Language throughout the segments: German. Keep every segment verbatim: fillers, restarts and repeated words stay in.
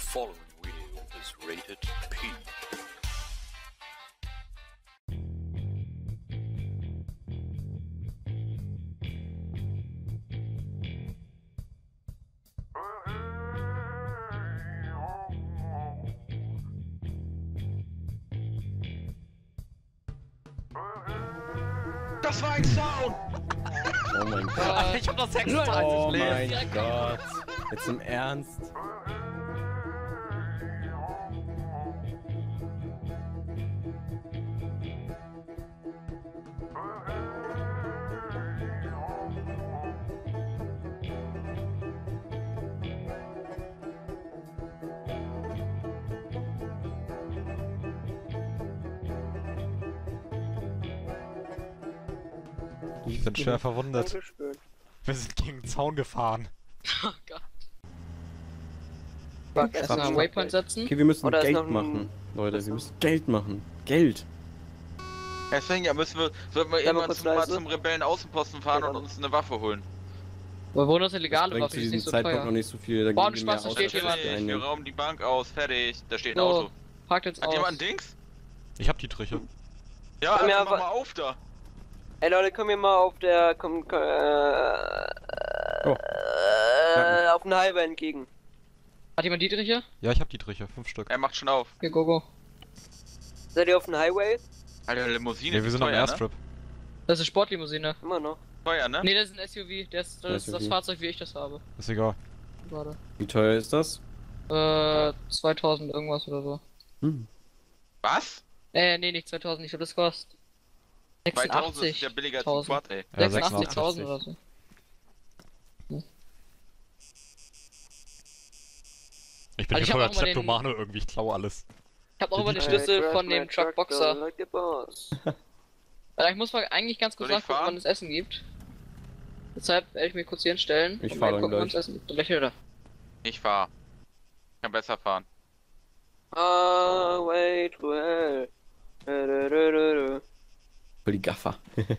following video is rated P. Das war ein Sound! Oh mein Gott. Ich hab noch sechs Oh mein Gott. Jetzt im Ernst. Ich bin schwer verwundet. Wir sind gegen den Zaun gefahren. Oh Gott. Fuck, erstmal einen Waypoint setzen. Okay, wir müssen Oder ist Geld noch ein- machen. Leute, wir müssen Geld machen. Geld. Deswegen ja, müssen wir, sollten wir mal irgendwann kurz zum, mal leise. zum Rebellen-Außenposten fahren Ja, und dann. uns eine Waffe holen. Wo wohnen das Das illegale bringt Waffe, zu die ist diesem nicht so Zeitpunkt noch teuer. nicht so viel. Da Boah, geben wir mehr Spaß, da aus, steht als wir jemand. Fertig, wir einnehmen. rauben die Bank aus, fertig. Da steht ein So, Auto. parkt jetzt Hat aus. jemand Dings? Ich hab die Triche. Ja, Komm, ja, also mach wa- mal auf da. Ey Leute, komm hier mal auf der, komm, komm äh, Oh. äh, auf den Highway entgegen. Hat jemand Dietriche? Ja, ich hab die Triche. Fünf Stück. Er macht schon auf. Hier, go, go. Seid ihr auf dem Highway? Alter, Limousine Ne, wir ist sind am teuer, Airstrip. Das ist eine Sportlimousine. Immer noch. ne? Teuer, ne? Ne, das ist ein S U V. Das ist das, ist das S U V. Fahrzeug, wie ich das habe. Ist egal. Warte. Wie teuer ist das? Äh, zweitausend irgendwas oder so. Hm. Was? Äh, nee, nicht zweitausend, ich glaube, das kostet zweitausend ist ja billiger als ein sechsundachtzigtausend. Quad, ey. Ja, sechsundachtzigtausend oder so. Ich bin Also ich hier hab voller auch mal den- Kleptomane irgendwie. Ich klau alles. Ich hab auch immer die Hey, Schlüssel Crash von my dem Truck Boxer. Like the boss. Weil ich muss mal eigentlich ganz kurz Soll ich nachgucken, fahren? wann es Essen gibt. Deshalb werde ich mich kurz hier hinstellen Ich und fahr mal dann gucken, wann es gleich. Essen gibt. Gleich wieder. Ich fahr. Ich kann besser fahren. Ah, wait, well. Äh, dö, dö, dö, dö. Für die Gaffer.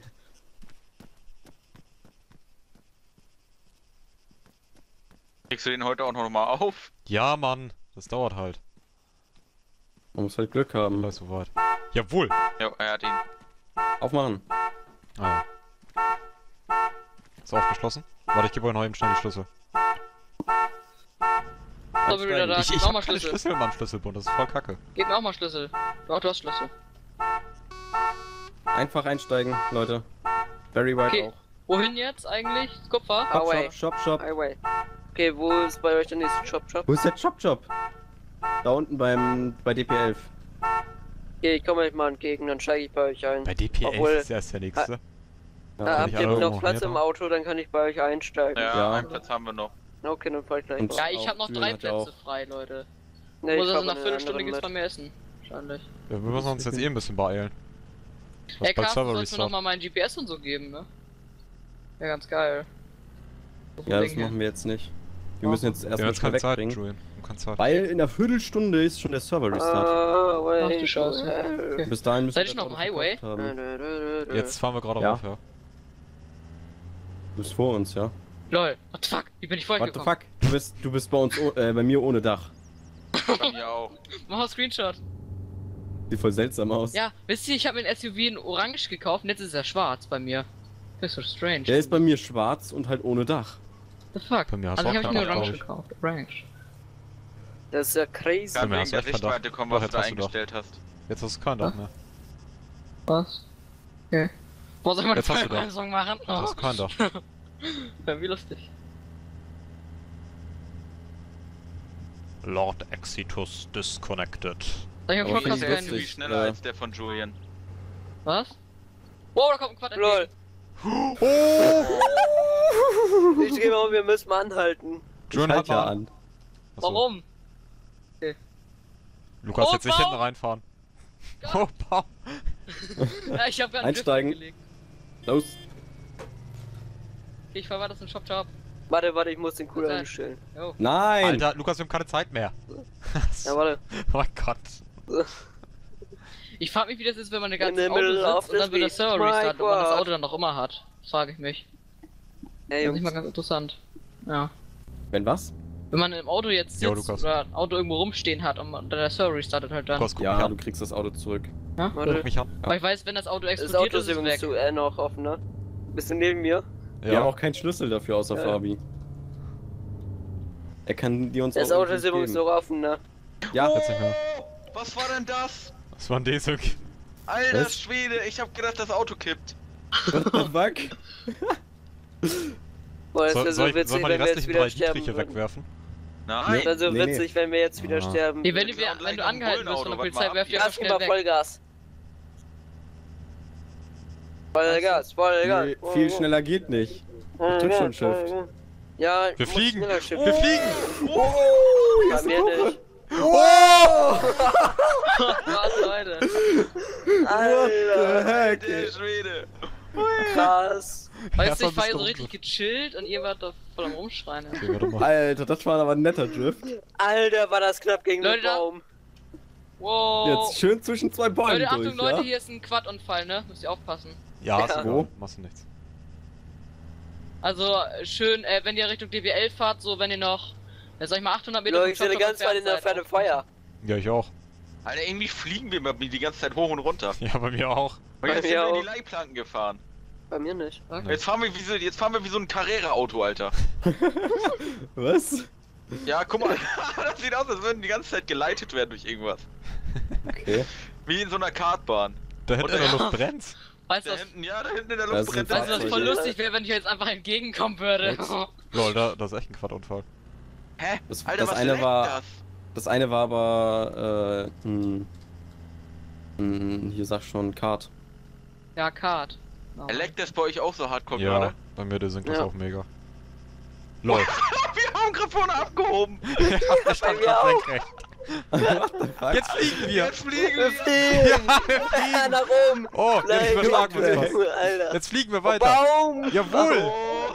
Kriegst du den heute auch noch mal auf? Ja, Mann. Das dauert halt. Man muss halt Glück haben. Gleich soweit. Jawohl. Ja, er hat ihn. Aufmachen. Ah. Ist aufgeschlossen? Warte, ich gebe euch noch eben schnell die Schlüssel. So, bin wieder da. Ich, Gib ich mir auch hab mal keine Schlüssel. Schlüssel in meinem Schlüsselbund. Das ist voll kacke. Gib mir auch mal Schlüssel. Doch, du hast Schlüssel. Einfach einsteigen, Leute. Very white Okay. auch. Wohin jetzt eigentlich? Kupfer? Shop, Highway. shop, shop, shop. Highway. Okay, wo ist bei euch der nächste Shop Shop? Wo ist der Shop, shop? Da unten beim, bei D P elf. Okay, ich komme euch mal entgegen, dann steige ich bei euch ein. Bei D P elf Obwohl- ist erst der nächste. Ah, Ja, habt ich ihr alle noch irgendwo Platz hier im da? Auto, dann kann ich bei euch einsteigen. Ja, Ja. einen Platz haben wir noch. Okay, dann fahr ich gleich Und- mal. Ja, ich habe noch Julian drei hat ja Plätze auch- frei, Leute. Nee, Muss ich also fahr nach mit einer Viertelstunde anderen gibt's bei mit. mir Essen. Wahrscheinlich. Ja, wir müssen uns jetzt eh ein bisschen beeilen. Das Ey, ist bald Carsten, Server sollst du mir noch Restart. mal mein G P S und so geben, ne? Ja, ganz geil. So vom Ja, das Ding her. machen wir jetzt nicht. Wir müssen jetzt Wir haben erstmal jetzt keine schnell Zeit, wegbringen. Julian. Du kannst Zeit. Weil in einer Viertelstunde ist schon der Server Restart. Ah, wait, Ach du Scheiße. well. Okay. Bis dahin müssen Seid wir ihr noch das am Auto Highway? verkauft Dö, haben. dö, dö, dö. Jetzt fahren wir gerade Ja. rauf, ja. Du bist vor uns, ja? Lol, what the fuck? Wie bin ich vorher What the gekommen? fuck? Du bist, du bist bei uns, oh- äh, bei mir ohne Dach. Bei mir auch. Mach mal Screenshot. Sieht voll seltsam aus. Ja, wisst ihr, ich habe mir ein S U V in orange gekauft und jetzt ist er schwarz bei mir. Das ist so strange. Der ist bei mir schwarz und halt ohne Dach. The fuck? Bei mir hast Also du ich auch habe mir keinen Dach, orange glaub gekauft. Orange. Das ist ja crazy. Kann mir wegen hast du der echt Verdacht. Sichtweite kommen, Doch, was jetzt du da hast du doch. eingestellt hast. Jetzt hast du keinen Dach mehr. Was? Okay. Boah, soll ich mal eine Jetzt hast du doch. Vollbremsung machen? Jetzt hast du keinen Dach. Ja, wie lustig. Lord Exitus disconnected. Soll ich mal Aber Podcast finde ich Der ist werden? viel lustig, schneller äh, als der von Julian. Was? Wow, da kommt ein Quad Lol. entgegen. Ich gehe mal, wir müssen mal anhalten. Julian Ich hat halt ja mal. an. Achso. Warum? Lukas Oh, jetzt nicht Baum! hinten reinfahren. Oh, Baum. Ja, ich hab grad einen Einsteigen. Drift gelegt. Los. Ich fahr weiter zum Shop Shop. Warte, warte, ich muss den Cooler Okay. einstellen. Jo. Nein! Alter, Lukas, wir haben keine Zeit mehr. Ja, warte. Oh mein Gott. Ich frag mich, wie das ist, wenn man eine In ganze the Auto middle of sitzt und dann the wird der street, Server my restartet, ob man das God. Auto dann noch immer hat. Das frage ich mich. Ey, Das ist nicht mal Jungs. ganz interessant. Ja. Wenn was? Wenn man im Auto jetzt Jo, sitzt Lukas. oder ein Auto irgendwo rumstehen hat und man- der Server restartet halt dann. Lukas, guck mich Ja, du an. kriegst das Auto zurück. Guck Warte, mich an. Aber ich weiß, wenn das Auto das explodiert, Auto ist ist es übrigens weg. zu äh, noch offen, ne? Bist du neben mir? Wir haben auch keinen Schlüssel dafür, außer Ja. Fabi. Er kann die uns Das auch Auto ist irgendwie übrigens geben. noch offen, ne? Ja, Oh, Jetzt nicht mehr. was war denn das? Das war ein D-Sync. Alter Was? Schwede, ich hab gedacht, das Auto kippt. what the fuck? Boah, das Soll, wäre soll, so ich, soll witzig, ich mal die wenn wir jetzt restlichen wieder drei sterben Dietriche würden. wegwerfen? Nein. Das wäre so Nee, nee. witzig, wenn wir jetzt wieder Ah. sterben. Nee, wenn Wir wir, klauen wenn gleich du noch ein angehalten wirst von Bullenauto, der warte Polizei, mal werf die Gas, einfach gib schnell mal weg. Vollgas. Vollgas, Vollgas. Nee, viel schneller geht nicht. drück schon Shift. Ja, Wir muss fliegen! schneller Shift. Wir fliegen! Oh, hier Bei ist eine mir Kurve. nicht. Oh! Was, Leute? What the Alter, heck? Der Schwede. krass. Weißt Erst du, mal ich war hier bist so du richtig gechillt und ihr wart da voll am Rumschreien. Okay, warte mal. Alter, das war aber ein netter Drift. Alter, war das knapp gegen den Leute, da- Baum. Wow. Jetzt schön zwischen zwei Bäumen Leute, Achtung, durch, Leute, ja? hier ist ein Quad-Unfall, ne? Müsst ihr aufpassen. Ja, ist Ja. egal. Machst du nichts. Also, äh, schön, äh, wenn ihr Richtung D W L fahrt, so, wenn ihr noch, ja, sag ich mal, achthundert Meter Leute, ich vom sehe die Shop ganze Zeit in der entfernt Ferne seid, Feuer. Ja, ich auch. Alter, irgendwie fliegen wir die ganze Zeit hoch und runter. Ja, bei mir auch. Und Bei jetzt sind mir wir in die auch. Leitplanken gefahren. Bei mir nicht. Jetzt fahren wir wie so, jetzt fahren wir wie so ein Carrera-Auto, Alter. Was? Ja, guck mal, das sieht aus, als würden die ganze Zeit geleitet werden durch irgendwas. Okay. Wie in so einer Kartbahn. Da hinten in Oder- der Luft brennt. Weißt du, Da was, hinten, ja, da hinten in der Das Luft ist brennt ein weißt du, was Fahrzeug. voll Ja. lustig wäre, wenn ich euch jetzt einfach entgegenkommen würde? Jetzt. Lol, da, das ist echt ein Quadunfall. Hä? Das- Alter, das was eine leckt war- das? Das eine war aber, äh, hm, hm, hier sag schon Kart. Ja, Kart. Oh. Leckt das bei euch auch so hardcore Ja, gerade? bei mir der singt das Ja. auch mega. Lol. Wir haben gerade vorne abgehoben! Der stand mir grad auch. senkrecht. Fuck. Jetzt fliegen wir! Jetzt fliegen Wir wir! fliegen! Ja, wir fliegen! Nach oben! Oh, Bleib, jetzt überschlagen wir uns was. Alter. Jetzt fliegen wir weiter. Baum! Jawohl! Oh,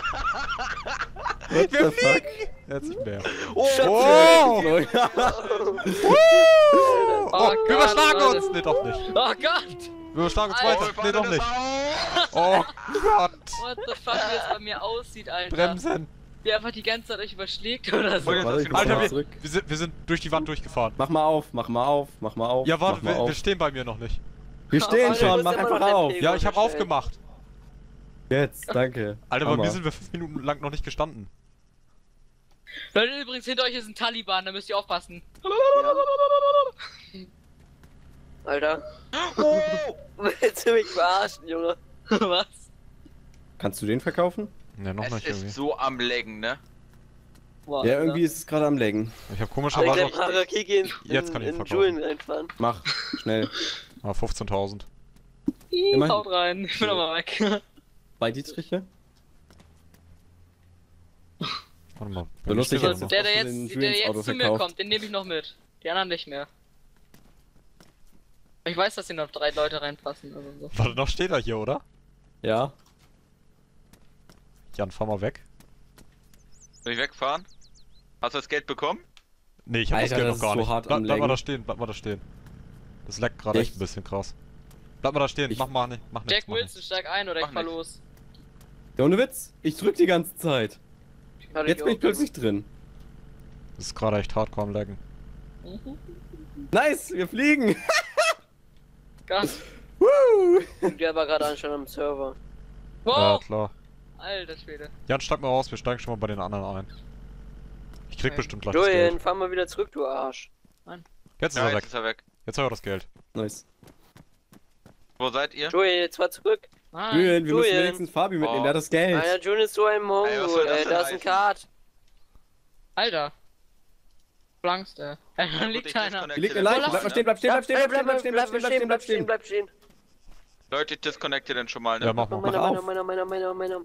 What Wir the fuck? Jetzt nicht mehr. oh, Oh! So, ja. Oh, Oh wir Gott, überschlagen Leute. uns! Nee, doch nicht. Oh Gott! Wir überschlagen uns Alter. weiter. wir Nee, fahren doch das nicht. aus. Oh Gott! What the fuck, wie es bei mir aussieht, Alter. Bremsen! Wie einfach die ganze Zeit euch überschlägt oder so. Und jetzt Warte, hast ich du muss Alter, mal wir, zurück. wir, sind, wir sind durch die Wand durchgefahren. Mach mal auf, mach mal auf, mach mal auf. Ja, warte, mach mal wir, auf. wir stehen bei mir noch nicht. Wir stehen Alter, du schon, musst mach immer einfach noch den auf. Pegel Ja, ich habe unterstellen. aufgemacht. Jetzt, danke. Alter, bei Hammer. mir sind wir fünf Minuten lang noch nicht gestanden. Leute, übrigens, hinter euch ist ein Taliban, da müsst ihr aufpassen. Alter. Oh, Willst du mich verarschen, Junge? Was? Kannst du den verkaufen? Ne, noch es nicht irgendwie. ist so am Laggen, ne? Boah, Ja, Alter. irgendwie ist es gerade am Laggen. Ich habe Ich komischerweise kann auch Harakiki in, Jetzt kann ich in, in verkaufen. Julian reinfahren. Mach, schnell. ah, fünfzehntausend. Ih, immerhin. haut rein, ich bin aber weg. Bei Dietriche? Warte mal. So lustig steht jetzt. noch. Der, der Hast du jetzt, den der Julians Auto jetzt zu mir verkauft? kommt, den nehme ich noch mit. Die anderen nicht mehr. Ich weiß, dass hier noch drei Leute reinpassen. Also so. Warte, noch steht er hier, oder? Ja. Jan, fahr mal weg. Soll ich wegfahren? Hast du das Geld bekommen? Nee, ich hab das Alter, Geld das noch gar ist so nicht. hart Bleib, am bleib mal Laggen. da stehen, bleib mal da stehen. Das leckt gerade echt Echt? ein bisschen krass. Bleib mal da stehen, Ich- mach mal nicht, mach nichts. Jack mach Wilson, steig ein oder ich Mach fahr nix. los. Ja, ohne Witz. Ich drück die ganze Zeit. Kann Jetzt bin ich auch- plötzlich drin. nichts. Das ist gerade echt hardcore am Laggen. Mhm. Nice, wir fliegen. Gas. Woo. Guck dir aber gerade an, schon am Server. Ja, Wow! klar. Alter Schwede. Jan, steig mal raus, wir steigen schon mal bei den anderen ein. Ich krieg Okay. bestimmt gleich das Julian, Geld. fahr mal wieder zurück, du Arsch. Jetzt ist Ja, er jetzt weg. ist er weg. Jetzt haben wir das Geld. Nice. Wo seid ihr? Julian, jetzt fahr zurück. Nein. Julian, wir müssen Julian. wenigstens Fabi mitnehmen, Oh. der hat das Geld. Alter, Julian ist so ein Mongo, Ey, was soll das ey. denn Da ist ein heißen? Kart. Alter. Blankst, ey. Äh, da liegt keiner. Die liegt mir leicht. Bleib mal stehen, bleib stehen, bleib stehen, Ey, bleib stehen, bleib stehen, bleib stehen, bleib stehen, bleib stehen. bleib stehen. Leute, ich disconnecte den schon mal, ne? Ja, mach mal. Meiner, Mach meiner, auf. meiner, meiner, meiner, meiner.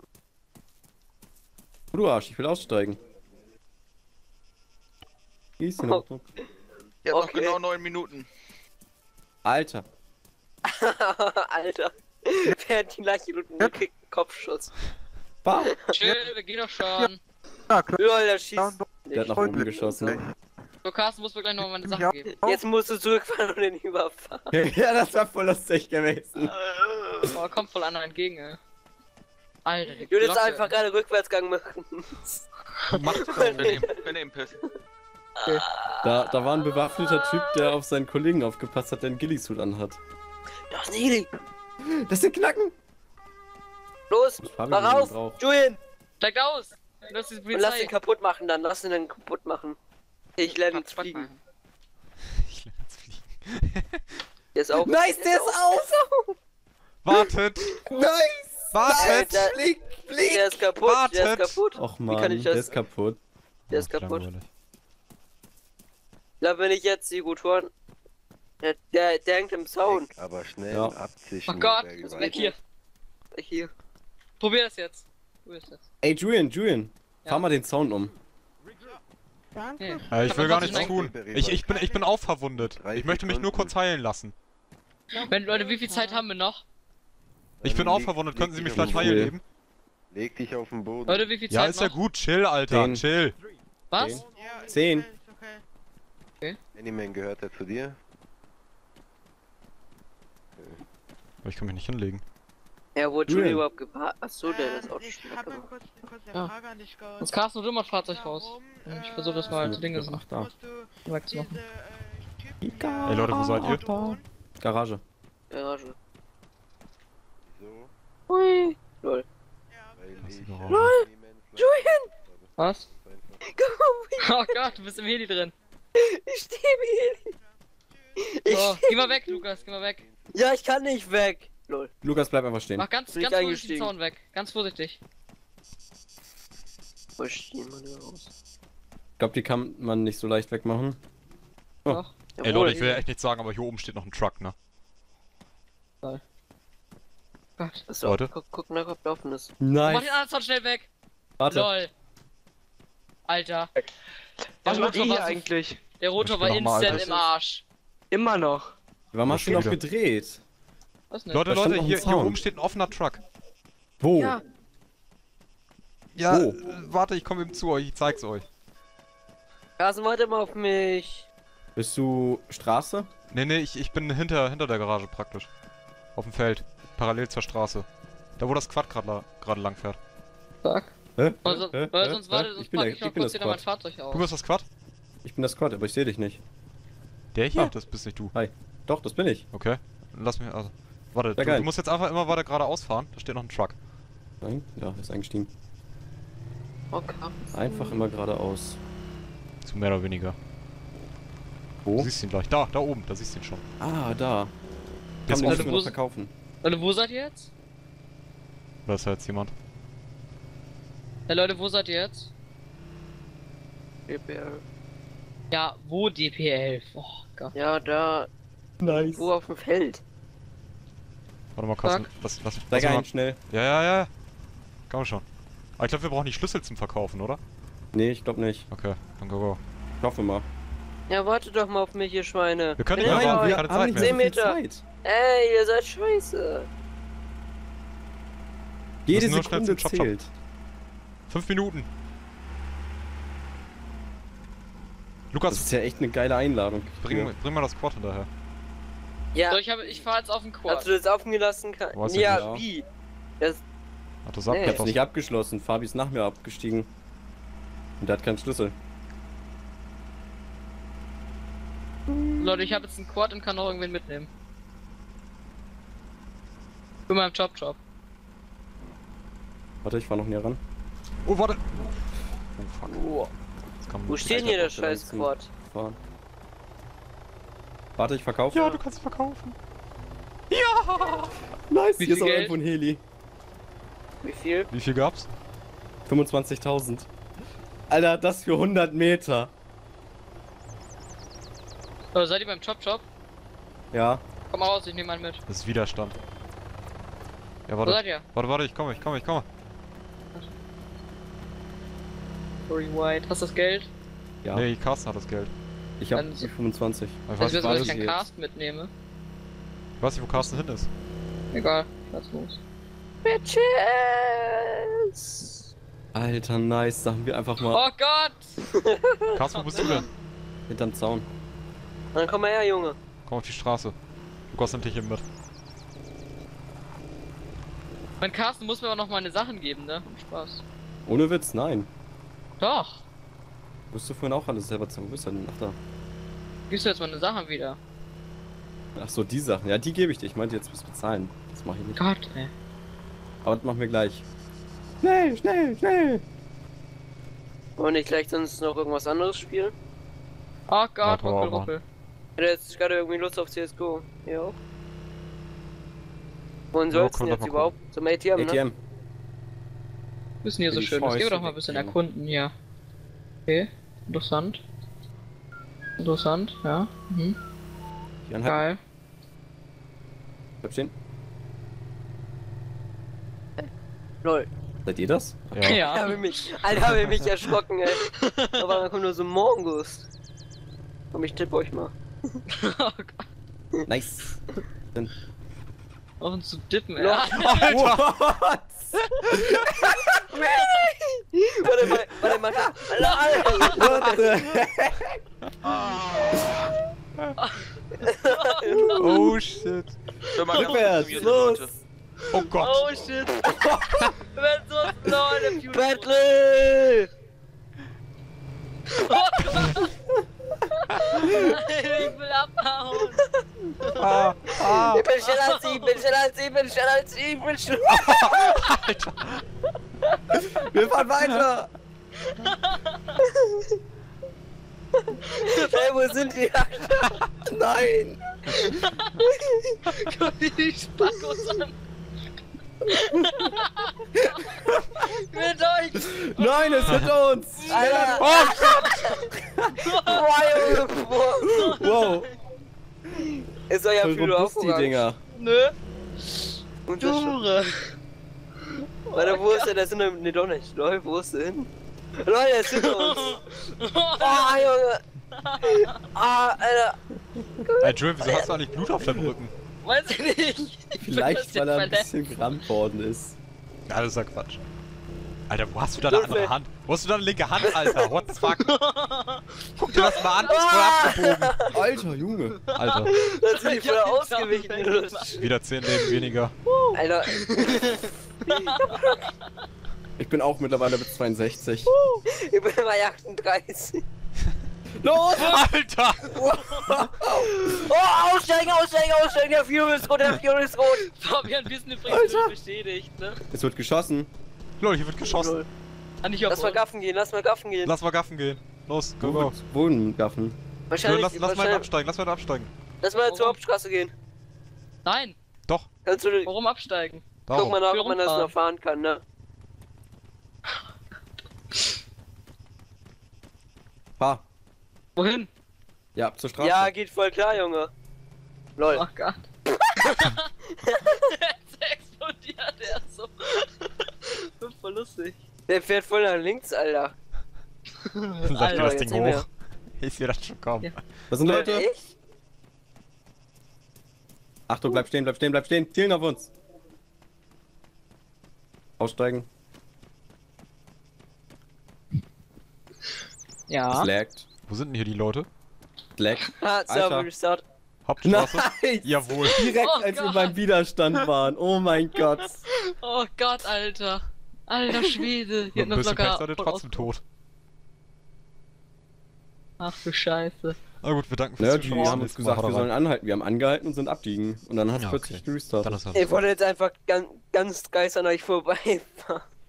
Du Arsch, ich will aussteigen. Wie ist denn Oh. noch? Jetzt noch Okay. genau neun Minuten. Alter. Alter. Wer hat die Leiche unten gekriegt? Kopfschuss. Bam. Chill, wir gehen doch schon. Lol, der schießt. Der hat nach oben geschossen. So, Carsten muss mir gleich noch meine Sachen geben. Jetzt musst du zurückfahren und den überfahren. Ja, das war voll lustig gewesen. Oh, kommt voll einer entgegen, ey. Alter, die Ich würde jetzt Glocke. einfach gerade Rückwärtsgang machen. Macht Wenn ihr, wenn ihr im Piss. Da, da war ein bewaffneter Typ, der auf seinen Kollegen aufgepasst hat, der einen Ghillie-Suit anhat. Das ist ein Heli. Das sind Knacken! Los, Fabi, mach wenn man auf, braucht. Julian. Steigt aus! Das ist die Und lass Polizei. ihn kaputt machen dann, lass ihn dann kaputt machen. Ich lerne ihn Quatsch, zu Quatsch fliegen. machen. Ich lerne jetzt fliegen. Der ist auch. Nice, der ist aus! Wartet! Nice! Wartet! Der, Flieg, flieg! der ist kaputt, der Wartet. ist kaputt. Och Wie man, kann ich der das? ist kaputt. Der ist Ach, kaputt. langweilig. Ich glaube, wenn ich jetzt die Rotoren. Der, der, der hängt im Zaun. Aber schnell Ja. abzischen. Oh Gott, wäre ist gewalt. weg hier. Hier. Probier das jetzt. Probier das jetzt. Ey, Julian, Julian, Ja. fahr mal den Zaun um. Nee. Äh, ich Hab will mir gar trotzdem nichts tun. Ich, ich, bin, ich bin auch verwundet. Drei Ich möchte mich nur Sekunden. kurz heilen lassen. Wenn, Leute, wie viel Zeit haben wir noch? Ich bin Dann auch leg- verwundet. leg Könnten Sie dich mich auf vielleicht den Cool. heilen Boden. eben? Leg dich auf den Boden. Leute, wie viel Ja, Zeit ist ja noch? gut. Chill, Alter. Den. Chill. Was? Zehn. Anyman, gehört er zu dir? Aber ich kann mich nicht hinlegen. Ja, wo hat Julian. Julian überhaupt geparkt? Achso, der ist auch Ich schon habe mal weggemacht. kurz, kurz eine Ja. Frage an dich gehabt. Sonst Carsten und du mal Fahrzeug raus. Warum, Ich versuche das mal zu Dingen Ach, da. musst du wegzumachen. diese, äh, Typen, Ika. Ey, Leute, wo seid ihr? Auto- Garage. Garage. So, Hui. Lol. Ja, weil Das ist ich... Garage. Anyman Julian! Was? einfach- Oh Gott, du bist im Heli drin. Ich stehe hier. Ich So, steh- geh mal weg, Lukas, geh mal weg. Ja, ich kann nicht weg. Lol. Lukas, bleib einfach stehen. Mach ganz, Bin ich ganz vorsichtig den eingestiegen. Zaun weg. Ganz vorsichtig. Wo stehen wir denn raus? Ich glaube, die kann man nicht so leicht wegmachen. Oh. Doch. Ey, Leute, ich will ja echt nichts sagen, aber hier oben steht noch ein Truck, ne? Gott. Achso, Leute. guck, guck nach, ob der offen ist. Mach Nice. den anderen Zaun schnell weg. Warte. Lol. Alter. Was Der macht ihr Rotor hier war, so, eigentlich? der Rotor Ich war bin noch mal instant alt. im Arsch. Immer noch. Warum hast du noch Wieder. gedreht? Was denn? Leute, Da stand Leute, noch ein hier, hier Zaun. oben steht ein offener Truck. Wo? Ja. Ja, Wo? äh, warte, ich komme eben zu euch, ich zeig's euch. Carsten, warte mal auf mich. Bist du Straße? Nee, nee, ich, ich bin hinter, hinter der Garage praktisch. Auf dem Feld. Parallel zur Straße. Da, wo das Quad gerade gerade lang fährt. Sag. Hä? Weil, so, Hä? weil Hä? sonst Hä? warte, sonst ich bin, pack der, ich noch ich bin kurz das wieder mein Squad. Fahrzeug aus. Du bist das Quad? Ich bin das Squad, aber ich sehe dich nicht. Der hier? Ah. Das bist nicht du. Hi. Doch, das bin ich. Okay. Lass mich, also. Warte, du, geil. du musst jetzt einfach immer weiter geradeaus fahren. Da steht noch ein Truck. Nein? Ja, ist eingestiegen. Okay. Einfach immer geradeaus. So mehr oder weniger. Du Wo? siehst ihn gleich. Da, da oben, da siehst du ihn schon. Ah, da. Der ist Kann man offen. den noch verkaufen. Leute, wo seid ihr jetzt? Da ist ja jetzt jemand. Ja, Leute, wo seid ihr jetzt? D P L. Ja, wo D P elf? Oh Gott. Ja, da. Nice. Wo auf dem Feld. Warte mal, Carsten. Lass, lass, Steig lass mal. ein, schnell. Ja, ja, ja. Komm schon. Aber ich glaube, wir brauchen die Schlüssel zum Verkaufen, oder? Nee, ich glaube nicht. Okay, dann go, go. Ich hoffe mal. Ja, warte doch mal auf mich, ihr Schweine. Wir können Bin nicht ich mehr bei warten, euch? keine haben Zeit nicht mehr. zehn viel Meter. Zeit. Ey, ihr seid scheiße. Jede müssen nur schnell Sekunde zum Chop-Chop. zählt. Fünf Minuten. Das Lukas, ist ja echt eine geile Einladung. bring, bring mal das Quad hinterher. Ja, So, ich, hab, ich fahr jetzt auf den Quad. hast du das aufgelassen? Kann Weiß ich ja, nicht. wie? Das, Hat das Nee. Ich hab's abgeschlossen? nicht abgeschlossen. Fabi ist nach mir abgestiegen. Und der hat keinen Schlüssel. Leute, ich habe jetzt einen Quad und kann noch irgendwen mitnehmen. Für meinen Job-Job. Warte, ich fahr noch näher ran. Oh, warte. Oh, fuck. oh. Das kann Wo steht denn hier der hab auch scheiß direkt zum- Quad? Fahren. Warte, ich verkaufe. Ja, du kannst es verkaufen. Nice, Wie hier ist viel auch Geld? irgendwo ein Heli. Wie viel? Wie viel gab's? fünfundzwanzigtausend. Alter, das für hundert Meter. Leute, seid ihr beim Job-Job? Ja. Komm mal raus, ich nehme einen mit. Das ist Widerstand. Ja, Wo warte. seid ihr? Warte, warte, ich komme, ich komme, ich komme. Sorry, White. Hast du das Geld? Ja. Nee, Carsten hat das Geld. Ich hab Dann- die fünfundzwanzig. Aber Ich Ich weiß, weiß, ich dass weiß, ich keinen jetzt. Cast mitnehme. ich weiß nicht, wo Carsten hin ist. Egal, lass los. Bitches! Alter, nice. Sagen wir einfach mal Oh Gott! Carsten, wo bist du denn? hinterm Zaun. Dann komm mal her, Junge. Komm auf die Straße. Lukas nimmt dich eben mit. Mein Carsten muss mir aber noch meine Sachen geben, ne? Spaß. Ohne Witz, nein. Doch. Musst du vorhin auch alles selber zahlen? Wo bist du denn? Ach da. Gibst du jetzt meine Sachen wieder? Ach so, die Sachen. Ja, die gebe ich dir. Ich meinte, jetzt musst du bezahlen. Das mache ich nicht. Gott, ey. Aber das machen wir gleich. Schnell, schnell, schnell! Wollen wir nicht gleich sonst noch irgendwas anderes spielen? Oh Gott, Ja, ruckel, aber- ruckel. Ich hätte jetzt gerade irgendwie Lust auf C S G O. Ja. Wohin Ja, soll's können denn wir jetzt mal überhaupt? Zum A T M, A T ne? M. Wissen hier so Die schön. Jetzt gehen wir Scheiße doch mal ein bisschen wegbringen. erkunden hier. Okay, interessant. Interessant, ja. Mhm. Die anhalten. Geil. Bleib stehen. Lol. Seid ihr das? Ja. Ja. Hab ich mich, Alter, hab ich mich erschrocken, ey. Aber dann kommt nur so ein Mongus. Komm, ich tippe euch mal. Oh Gott. Nice. Auf uns zu dippen, ey. Lol. What? Warte mal, warte mal. Alter, What the Oh shit. Hör mal ganz kurz Rückwärts, zu mir, los! Leute. Oh Gott. Oh shit. Wenn so lol, der Future. Battle! Ich will abhauen. Ah, ah. Ich bin schneller als sie, ich bin schneller als sie, ich bin schneller als sie, ich bin schneller. Wir fahren weiter! Hey, wo sind die? Nein! Guck dir die Spackos an. Mit euch. Nein, es hit uns! Alter! Oh, Boah, Junge, boah. Wow! Ist euer Voll Fühler robust, die aufgegangen? Dinger. Nö. Und das schon. Dure. Warte, wo ist der? Der ist in einem. Ne, doch nicht. Lol, wo ist der hin? Lol, der ist hinter uns. Ah, Junge. Ah, Alter. Ey, Joel, wieso hast du eigentlich Blut auf deinem Rücken? Weiß ich nicht. Vielleicht, weil er ein verletzt. bisschen gerammt worden ist. Ja, das ist ja Quatsch. Alter, wo hast du deine andere Hand? Wo hast du deine linke Hand, Alter? What the fuck? Guck dir das mal an, ist voll abgebogen. Alter, Junge! Alter, Da sind die Ich voll hab den ausgewichen. Zaun Lol. weggemacht. wieder zehn Leben weniger. Alter. Ich bin auch mittlerweile bis zweiundsechzig. Ich bin bei achtunddreißig. Los! Alter! Oh, aussteigen, aussteigen, aussteigen. Der Führer ist rot, der Führer ist rot. Fabian, wir sind übrigens Alter. bestätigt, ne? Es wird geschossen. Lol, hier wird geschossen. Ah, nicht auf Lass mal uns. gaffen gehen, lass mal gaffen gehen. Lass mal gaffen gehen. Los, go, Wo go. wird Wohnen gaffen? Joel, Wahrscheinlich, lass, lass mal wahrscheinlich, absteigen, lass mal absteigen. lass mal zur Warum? Hauptstraße gehen. Nein, Doch, Kannst du, warum absteigen? guck darum. mal nach, Wir ob man das rumfahren. noch fahren kann, ne? Fahr. Wohin? Ja, ab zur Straße. Ja, geht voll klar, Junge. Lol. Oh Gott. Jetzt explodiert er so. Das ist voll lustig. Der fährt voll nach links, Alter. Sag dir Alter, das jetzt Ding nicht mehr. hoch. Ich sehe das schon kommen. Ja. Was sind Leute? Echt? Achtung, bleib stehen, bleib stehen, bleib stehen. Zielen auf uns. Aussteigen. Ja. Es laggt. Wo sind denn hier die Leute? Es laggt. Ah, Alter. Server Restart. Hauptstraße? Nice! Jawohl. Direkt Oh als wir Gott. beim Widerstand waren. Oh mein Gott. Oh Gott, Alter. Alter Schwede. Mit Hier ein hat uns bisschen Pech locker. seid ihr voll trotzdem aus- tot. Ach du Scheiße. Na gut, wir danken fürs Ja, die Zuschauen. haben uns Nächstes Mal gesagt, wir haut sollen rein. anhalten. Wir haben angehalten und sind abbiegen. Und dann hat es Ja, plötzlich okay. restartet. Dann ist das. Ich wollte jetzt einfach ganz, ganz geist an euch vorbeifahren.